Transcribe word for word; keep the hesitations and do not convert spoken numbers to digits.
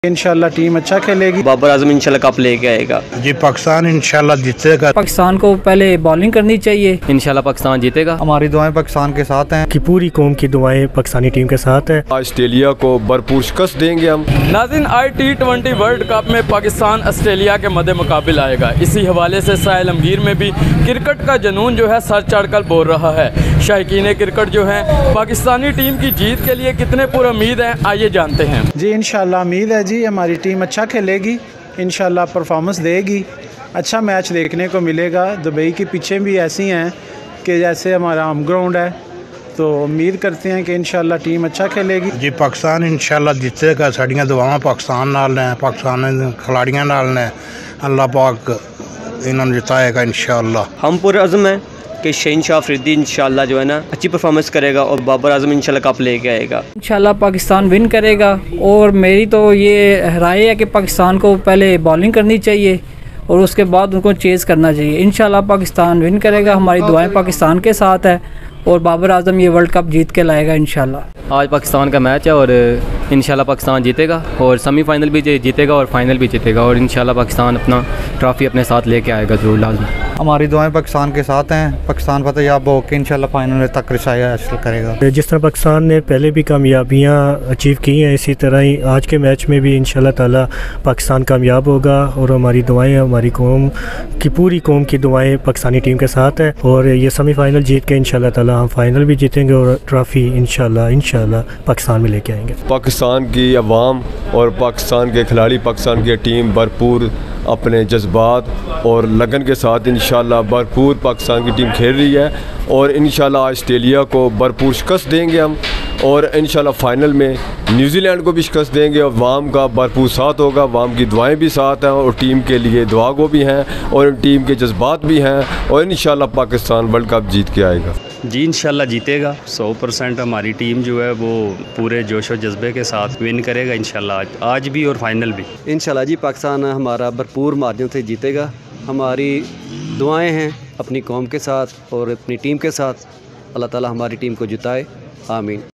इंशाल्लाह टीम अच्छा खेलेगी। बाबर आजम इंशाल्लाह कप लेके आएगा। जी पाकिस्तान इंशाल्लाह जीतेगा। पाकिस्तान को पहले बॉलिंग करनी चाहिए। इंशाल्लाह पाकिस्तान जीतेगा। हमारी दुआएं पाकिस्तान के साथ हैं कि पूरी कौम की दुआएं पाकिस्तानी टीम के साथ है। ऑस्ट्रेलिया को भरपूर शिकस्त देंगे हम। नाज़रीन, I T twenty world cup में पाकिस्तान ऑस्ट्रेलिया के मद्दे मुकाबिल आएगा। इसी हवाले से साहिल आलमगीर में भी क्रिकेट का जुनून जो है सर चढ़कर बोल रहा है। शायकीन क्रिकेट जो है पाकिस्तानी टीम की जीत के लिए कितने पुरुमीद हैं, आइए जानते हैं। जी इंशाल्लाह उम्मीद है जी हमारी टीम अच्छा खेलेगी, इंशाल्लाह परफॉर्मेंस देगी, अच्छा मैच देखने को मिलेगा। दुबई की पिचें भी ऐसी हैं कि जैसे हमारा होम ग्राउंड है, तो उम्मीद करते हैं कि इंशाल्लाह टीम अच्छा खेलेगी। जी पाकिस्तान इंशाल्लाह जीतेगा। साड़ियाँ दुआवां पाकिस्तान नाल ने, पाकिस्तान खिलाड़ियों नाल ने। अल्लाह पाक इन्होंने जिताएगा इंशाल्लाह। हम पूरे अज़म हैं कि शहनशाह अफरीदी इंशाल्लाह जो है ना अच्छी परफॉर्मेंस करेगा और बाबर आजम इंशाल्लाह कप लेके आएगा। इंशाल्लाह पाकिस्तान विन करेगा। और मेरी तो ये राय है कि पाकिस्तान को पहले बॉलिंग करनी चाहिए और उसके बाद उनको चेज़ करना चाहिए। इंशाल्लाह पाकिस्तान विन करेगा। हमारी दुआएं पाकिस्तान के साथ है और बाबर आजम ये वर्ल्ड कप जीत के लाएगा इंशाल्लाह। आज पाकिस्तान का मैच है और इंशाल्लाह पाकिस्तान जीतेगा और सेमीफाइनल भी जीतेगा और फाइनल भी जीतेगा और इंशाल्लाह पाकिस्तान अपना ट्रॉफी अपने साथ लेके आएगा जरूर लाजमी। हमारी दुआएं पाकिस्तान के साथ हैं। पाकिस्तान फतेहयाब होकर इंशाल्लाह फाइनल तक रसाई हासिल करेगा। जिस तरह पाकिस्तान ने पहले भी कामयाबियां अचीव की हैं, इसी तरह ही आज के मैच में भी इंशाल्लाह ताला पाकिस्तान कामयाब होगा। और हमारी दुआएं, हमारी कौम की पूरी कौम की दुआएं पाकिस्तानी टीम के साथ हैं और ये सेमीफाइनल जीत के इंशाल्लाह ताला हम फाइनल भी जीतेंगे और ट्रॉफी इंशाल्लाह इंशाल्लाह पाकिस्तान में लेके आएंगे। पाकिस्तान की अवाम और पाकिस्तान के खिलाड़ी, पाकिस्तान की टीम भरपूर अपने जज्बात और लगन के साथ इंशाल्लाह भरपूर पाकिस्तान की टीम खेल रही है और इंशाल्लाह ऑस्ट्रेलिया को भरपूर शिकस्त देंगे हम और इंशाल्लाह फाइनल में न्यूजीलैंड को भी शिकस्त देंगे और वाम का भरपूर साथ होगा। वाम की दुआएं भी साथ हैं और टीम के लिए दुआ गो भी हैं और टीम के जज्बात भी हैं और इंशाल्लाह पाकिस्तान वर्ल्ड कप जीत के आएगा। जी इंशाल्लाह जीतेगा। सौ परसेंट हमारी टीम जो है वो पूरे जोश और जज्बे के साथ विन करेगा इंशाल्लाह, आज आज भी और फाइनल भी। इंशाल्लाह जी पाकिस्तान हमारा भरपूर मार्जिन से जीतेगा। हमारी दुआएं हैं अपनी कौम के साथ और अपनी टीम के साथ। अल्लाह ताला हमारी टीम को जिताए, आमीन।